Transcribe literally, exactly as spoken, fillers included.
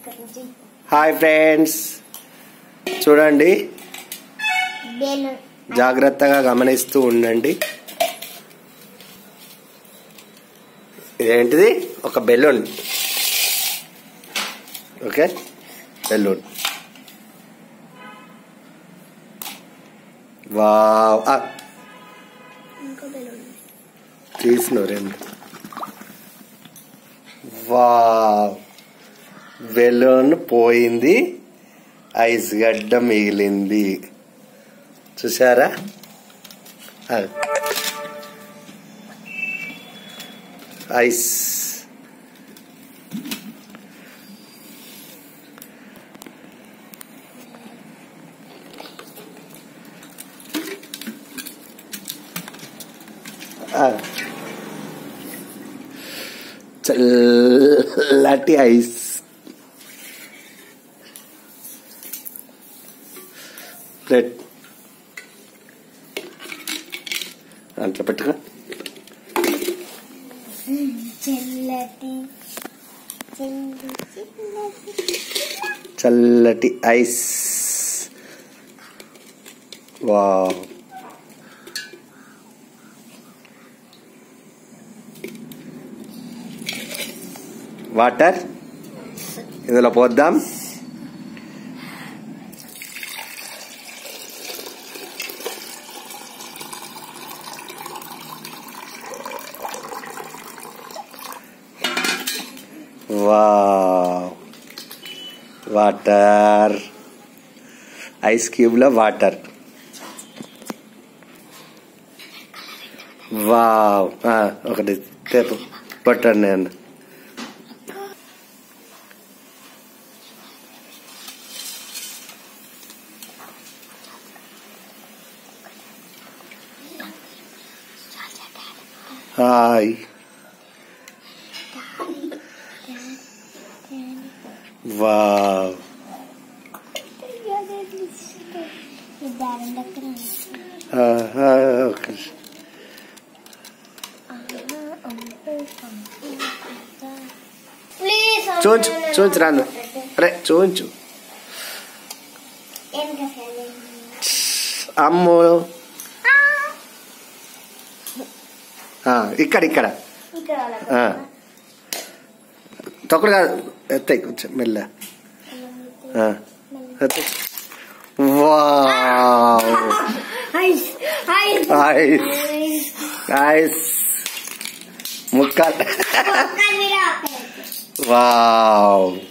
Hi friends, చూడండి, జాగ్రత్తగా గమనిస్తూ ఉండండి. ఇదేంటిది? ఒక బెలూన్. Okay, balloon. వావ్, తీసిన రెండు. వావ్, బెలూన్ పోయింది, ఐస్ గడ్డ మిగిలింది. చూసారా? ఐస్. చల్లటి ఐస్. ప్లేట్ అంట్లో పెట్టుకో. చల్లటి ఐస్. వావ్, వాటర్ ఇందులో పోద్దాం. Wow, water. ఐస్ క్యూబ్ లో వాటర్. వావ్, ఒకటి టేపు పట్టండి. నేను హాయ్. వావ్, చూంచు చూంచు రాను. అరే చూంచు. అమ్మో, ఇక్కడ ఇక్కడ తొక్కడు కాదు, ఎత్తాయి కొంచెం మెల్ల. వావ్, ఐస్ ముక్క. వావ్.